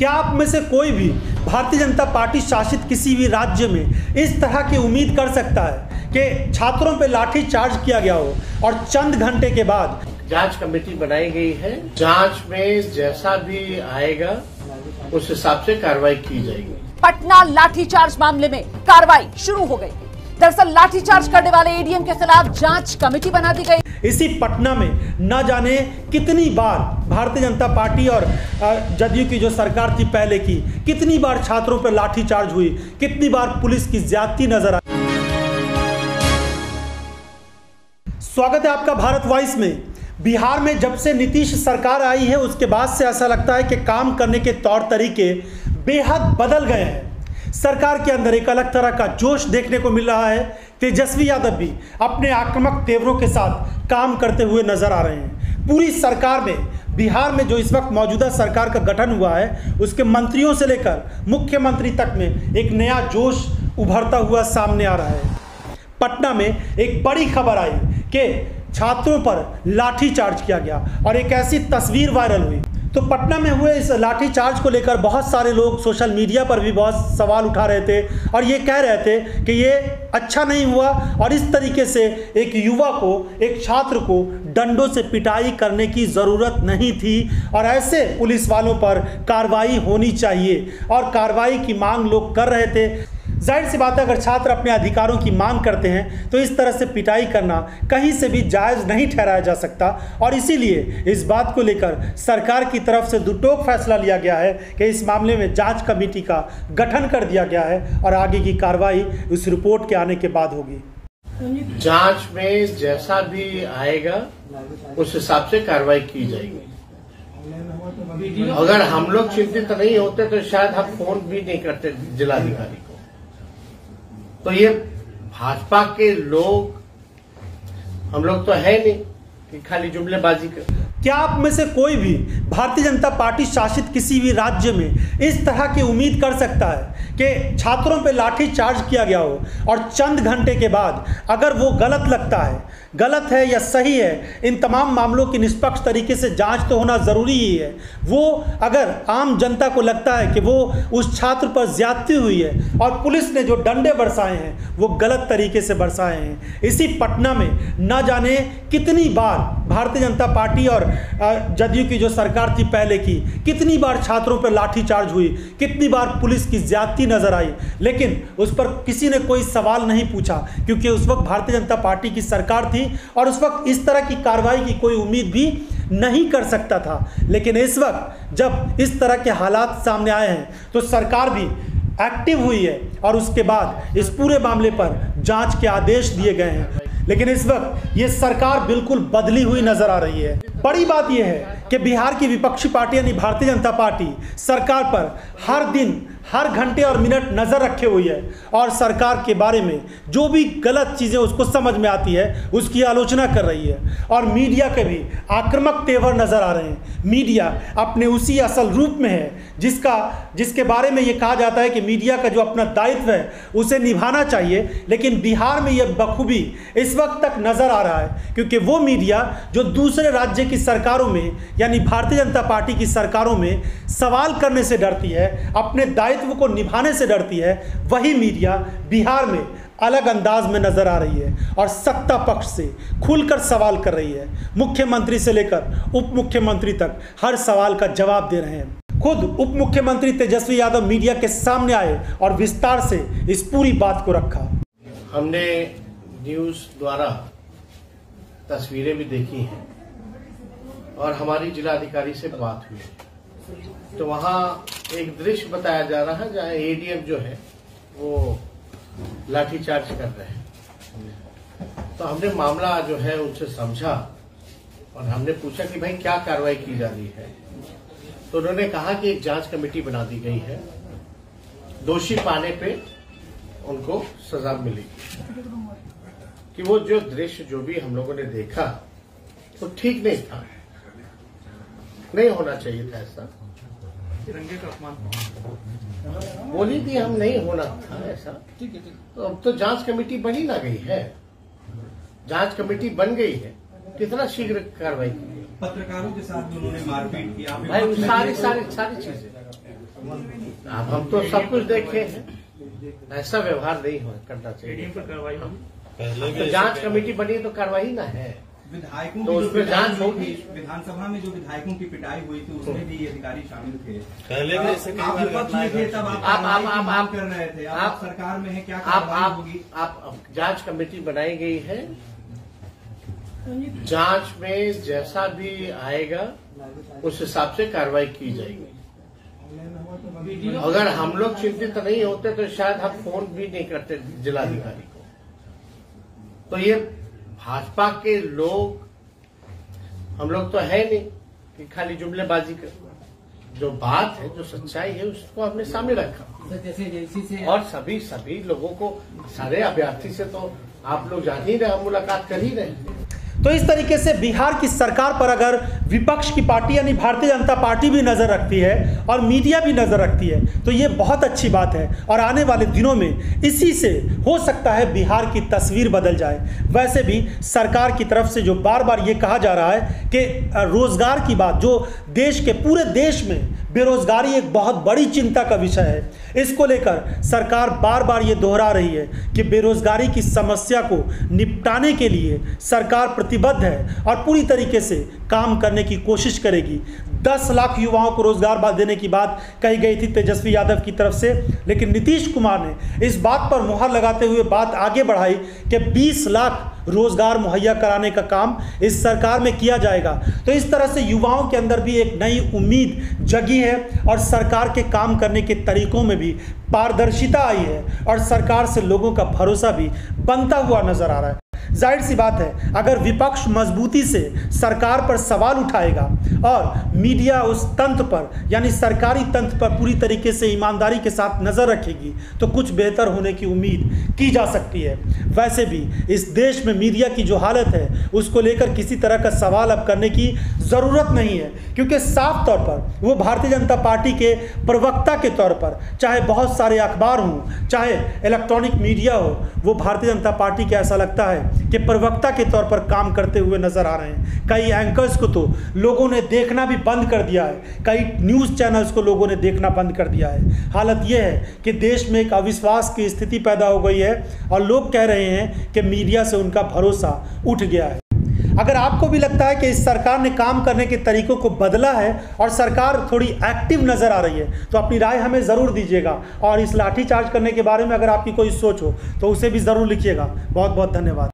क्या आप में से कोई भी भारतीय जनता पार्टी शासित किसी भी राज्य में इस तरह की उम्मीद कर सकता है कि छात्रों पर लाठी चार्ज किया गया हो और चंद घंटे के बाद जांच कमेटी बनाई गई है। जांच में जैसा भी आएगा उस हिसाब से कार्रवाई की जाएगी। पटना लाठीचार्ज मामले में कार्रवाई शुरू हो गई। दरअसल लाठीचार्ज करने वाले एडीएम के खिलाफ जांच कमेटी बना दी गई। इसी पटना में न जाने कितनी बार भारतीय जनता पार्टी और जदयू की जो सरकार थी पहले की, कितनी बार छात्रों पर लाठीचार्ज हुई, कितनी बार पुलिस की ज्यादती नजर आई। स्वागत है आपका भारत वॉइस में। बिहार में जब से नीतीश सरकार आई है उसके बाद से ऐसा लगता है कि काम करने के तौर तरीके बेहद बदल गए हैं। सरकार के अंदर एक अलग तरह का जोश देखने को मिल रहा है। तेजस्वी यादव भी अपने आक्रामक तेवरों के साथ काम करते हुए नजर आ रहे हैं। पूरी सरकार में, बिहार में जो इस वक्त मौजूदा सरकार का गठन हुआ है, उसके मंत्रियों से लेकर मुख्यमंत्री तक में एक नया जोश उभरता हुआ सामने आ रहा है। पटना में एक बड़ी खबर आई कि छात्रों पर लाठीचार्ज किया गया और एक ऐसी तस्वीर वायरल हुई। तो पटना में हुए इस लाठीचार्ज को लेकर बहुत सारे लोग सोशल मीडिया पर भी बहुत सवाल उठा रहे थे और ये कह रहे थे कि ये अच्छा नहीं हुआ और इस तरीके से एक युवा को, एक छात्र को डंडों से पिटाई करने की ज़रूरत नहीं थी और ऐसे पुलिस वालों पर कार्रवाई होनी चाहिए और कार्रवाई की मांग लोग कर रहे थे। जाहिर सी बात है, अगर छात्र अपने अधिकारों की मांग करते हैं तो इस तरह से पिटाई करना कहीं से भी जायज़ नहीं ठहराया जा सकता और इसीलिए इस बात को लेकर सरकार की तरफ से दुटोक फैसला लिया गया है कि इस मामले में जांच कमेटी का गठन कर दिया गया है और आगे की कार्रवाई उस रिपोर्ट के आने के बाद होगी। जांच में जैसा भी आएगा उस हिसाब से कार्रवाई की जाएगी। अगर हम लोग चिंतित नहीं होते तो शायद हम फोन भी नहीं करते जिलाधिकारी को। तो ये भाजपा के लोग, हम लोग तो है नहीं कि खाली जुमलेबाजी कर। क्या आप में से कोई भी भारतीय जनता पार्टी शासित किसी भी राज्य में इस तरह की उम्मीद कर सकता है कि छात्रों पर लाठी चार्ज किया गया हो और चंद घंटे के बाद अगर वो गलत लगता है, गलत है या सही है, इन तमाम मामलों की निष्पक्ष तरीके से जांच तो होना ज़रूरी ही है। वो अगर आम जनता को लगता है कि वो उस छात्र पर ज्यादती हुई है और पुलिस ने जो डंडे बरसाए हैं वो गलत तरीके से बरसाए हैं। इसी पटना में न जाने कितनी बार भारतीय जनता पार्टी और जदयू की जो सरकार थी पहले की, कितनी बार छात्रों पर लाठीचार्ज हुई, कितनी बार पुलिस की ज्यादती नजर आई, लेकिन उस पर किसी ने कोई सवाल नहीं पूछा क्योंकि उस वक्त भारतीय जनता पार्टी की सरकार थी और उस वक्त इस तरह की कार्रवाई की कोई उम्मीद भी नहीं कर सकता था। लेकिन इस वक्त जब इस तरह के हालात सामने आए हैं तो सरकार भी एक्टिव हुई है और उसके बाद इस पूरे मामले पर जांच के आदेश दिए गए हैं। लेकिन इस वक्त ये सरकार बिल्कुल बदली हुई नजर आ रही है। बड़ी बात यह है कि बिहार की विपक्षी पार्टी यानी भारतीय जनता पार्टी सरकार पर हर दिन, हर घंटे और मिनट नज़र रखे हुई है और सरकार के बारे में जो भी गलत चीज़ें उसको समझ में आती है उसकी आलोचना कर रही है और मीडिया के भी आक्रामक तेवर नज़र आ रहे हैं। मीडिया अपने उसी असल रूप में है जिसके बारे में ये कहा जाता है कि मीडिया का जो अपना दायित्व है उसे निभाना चाहिए, लेकिन बिहार में यह बखूबी इस वक्त तक नज़र आ रहा है क्योंकि वो मीडिया जो दूसरे राज्य की सरकारों में यानी भारतीय जनता पार्टी की सरकारों में सवाल करने से डरती है, अपने दायित्व को निभाने से डरती है, वही मीडिया बिहार में अलग अंदाज में नजर आ रही है और सत्ता पक्ष से खुलकर सवाल कर रही है। मुख्यमंत्री से लेकर उप मुख्यमंत्री तक हर सवाल का जवाब दे रहे हैं। खुद उप मुख्यमंत्री तेजस्वी यादव मीडिया के सामने आए और विस्तार से इस पूरी बात को रखा। हमने न्यूज़ द्वारा तस्वीरें भी देखी हैं और हमारी जिलाधिकारी से बात हुई तो वहाँ एक दृश्य बताया जा रहा है जहाँ एडीएम जो है वो लाठीचार्ज कर रहे हैं। तो हमने मामला जो है उनसे समझा और हमने पूछा कि भाई क्या कार्रवाई की जा रही है। तो उन्होंने कहा कि एक जांच कमेटी बना दी गई है, दोषी पाने पे उनको सजा मिलेगी। कि वो जो दृश्य जो भी हम लोगों ने देखा तो ठीक नहीं था, नहीं होना चाहिए था ऐसा। तिरंगे का अपमान बोली थी हम, नहीं होना था ऐसा। तो अब तो जांच कमेटी बनी ना गई है, जांच कमेटी बन गई है, कितना शीघ्र कार्रवाई की। पत्रकारों के साथ उन्होंने मारपीट किया भाई, सारी चीजें अब हम तो सब कुछ देखे हैं, ऐसा व्यवहार नहीं करना चाहिए। एडीएम पर कार्रवाई होगी। तो जांच कमेटी बनी तो कार्रवाई ना है, विधायकों तो की उसमें जांच होगी। विधानसभा में जो विधायकों की पिटाई हुई थी उसमें भी ये अधिकारी शामिल थे। पहले भी ऐसे आप विपक्ष में थे तब आप कर रहे थे, आप सरकार में है, क्या कार्रवाई होगी? आप जांच कमेटी बनाई गई है, जांच में जैसा भी आएगा उस हिसाब से कार्रवाई की जाएगी। अगर हम लोग चिंतित नहीं होते तो शायद हम फोन भी नहीं करते जिलाधिकारी को। तो ये भाजपा के लोग, हम लोग तो है नहीं कि खाली जुमलेबाजी कर, जो बात है, जो सच्चाई है, उसको हमने सामने रखा। और सभी लोगों को, सारे अभ्यर्थी से तो आप लोग जान ही रहे, हम मुलाकात कर ही रहे। तो इस तरीके से बिहार की सरकार पर अगर विपक्ष की पार्टी यानी भारतीय जनता पार्टी भी नज़र रखती है और मीडिया भी नज़र रखती है तो ये बहुत अच्छी बात है। और आने वाले दिनों में इसी से हो सकता है बिहार की तस्वीर बदल जाए। वैसे भी सरकार की तरफ से जो बार बार ये कहा जा रहा है कि रोज़गार की बात, जो देश के पूरे देश में बेरोजगारी एक बहुत बड़ी चिंता का विषय है, इसको लेकर सरकार बार बार ये दोहरा रही है कि बेरोजगारी की समस्या को निपटाने के लिए सरकार प्रतिबद्ध है और पूरी तरीके से काम करने की कोशिश करेगी। 10 लाख युवाओं को रोजगार देने की बात कही गई थी तेजस्वी यादव की तरफ से, लेकिन नीतीश कुमार ने इस बात पर मुहर लगाते हुए बात आगे बढ़ाई कि 20 लाख रोजगार मुहैया कराने का काम इस सरकार में किया जाएगा। तो इस तरह से युवाओं के अंदर भी एक नई उम्मीद जगी है और सरकार के काम करने के तरीकों में भी पारदर्शिता आई है और सरकार से लोगों का भरोसा भी बनता हुआ नजर आ रहा है। जाहिर सी बात है, अगर विपक्ष मजबूती से सरकार पर सवाल उठाएगा और मीडिया उस तंत्र पर यानी सरकारी तंत्र पर पूरी तरीके से ईमानदारी के साथ नज़र रखेगी तो कुछ बेहतर होने की उम्मीद की जा सकती है। वैसे भी इस देश में मीडिया की जो हालत है उसको लेकर किसी तरह का सवाल अब करने की ज़रूरत नहीं है, क्योंकि साफ तौर पर वो भारतीय जनता पार्टी के प्रवक्ता के तौर पर, चाहे बहुत सारे अखबार हों, चाहे इलेक्ट्रॉनिक मीडिया हो, वो भारतीय जनता पार्टी के ऐसा लगता है कि प्रवक्ता के तौर पर काम करते हुए नजर आ रहे हैं। कई एंकर्स को तो लोगों ने देखना भी बंद कर दिया है, कई न्यूज़ चैनल्स को लोगों ने देखना बंद कर दिया है। हालत यह है कि देश में एक अविश्वास की स्थिति पैदा हो गई है और लोग कह रहे हैं कि मीडिया से उनका भरोसा उठ गया है। अगर आपको भी लगता है कि इस सरकार ने काम करने के तरीकों को बदला है और सरकार थोड़ी एक्टिव नज़र आ रही है तो अपनी राय हमें ज़रूर दीजिएगा। और इस लाठीचार्ज करने के बारे में अगर आपकी कोई सोच हो तो उसे भी ज़रूर लिखिएगा। बहुत बहुत धन्यवाद।